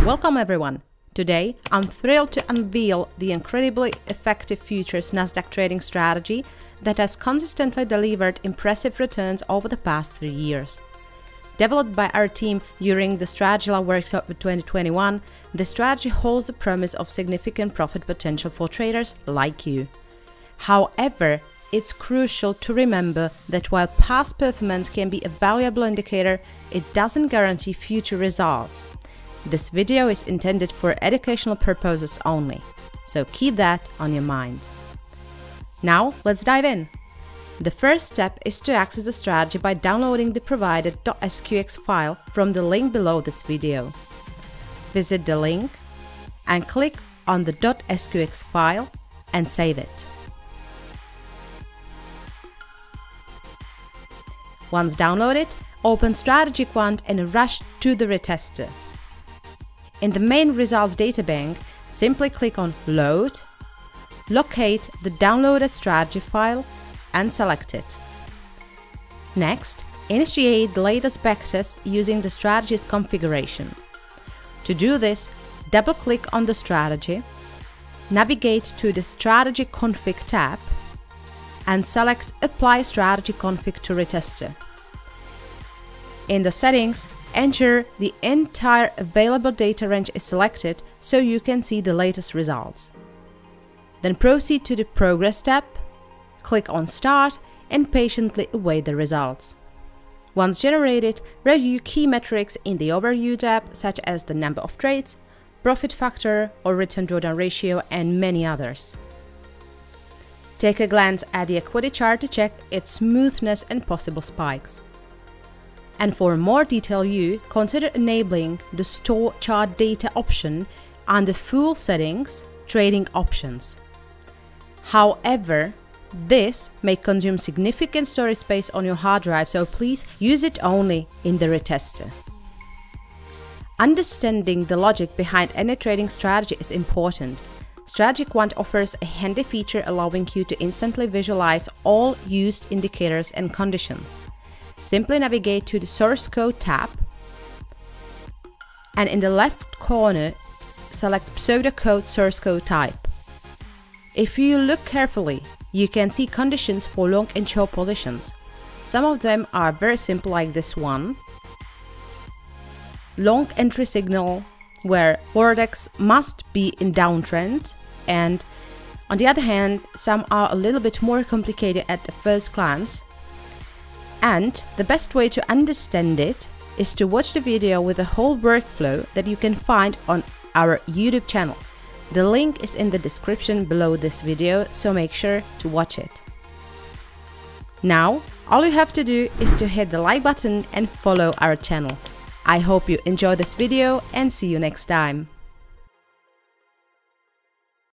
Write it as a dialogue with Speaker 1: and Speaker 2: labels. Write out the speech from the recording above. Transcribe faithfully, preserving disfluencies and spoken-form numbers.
Speaker 1: Welcome everyone! Today I'm thrilled to unveil the incredibly effective futures Nasdaq trading strategy that has consistently delivered impressive returns over the past three years. Developed by our team during the StrategyLab workshop of twenty twenty-one, the strategy holds the promise of significant profit potential for traders like you. However, it's crucial to remember that while past performance can be a valuable indicator, it doesn't guarantee future results. This video is intended for educational purposes only, so keep that on your mind. Now, let's dive in. The first step is to access the strategy by downloading the provided .sqx file from the link below this video. Visit the link and click on the .sqx file and save it. Once downloaded, open StrategyQuant and rush to the retester. In the main results databank, simply click on Load, locate the downloaded strategy file and select it. Next, initiate the latest backtest using the strategy's configuration. To do this, double-click on the strategy, navigate to the Strategy Config tab, and select Apply Strategy Config to Retester. In the settings, ensure the entire available data range is selected so you can see the latest results. Then proceed to the Progress tab, click on Start and patiently await the results. Once generated, review key metrics in the Overview tab such as the number of trades, profit factor or return drawdown ratio and many others. Take a glance at the equity chart to check its smoothness and possible spikes. And for a more detailed view, consider enabling the Store Chart Data option under Full Settings, Trading Options. However, this may consume significant storage space on your hard drive, so please use it only in the retester. Understanding the logic behind any trading strategy is important. StrategyQuant offers a handy feature allowing you to instantly visualize all used indicators and conditions. Simply navigate to the Source Code tab and in the left corner select pseudocode source code type. If you look carefully, you can see conditions for long and short positions. Some of them are very simple, like this one. Long entry signal where Vortex must be in downtrend, and on the other hand, some are a little bit more complicated at the first glance. And the best way to understand it is to watch the video with the whole workflow that you can find on our YouTube channel. The link is in the description below this video, so make sure to watch it. Now, all you have to do is to hit the like button and follow our channel. I hope you enjoy this video and see you next time.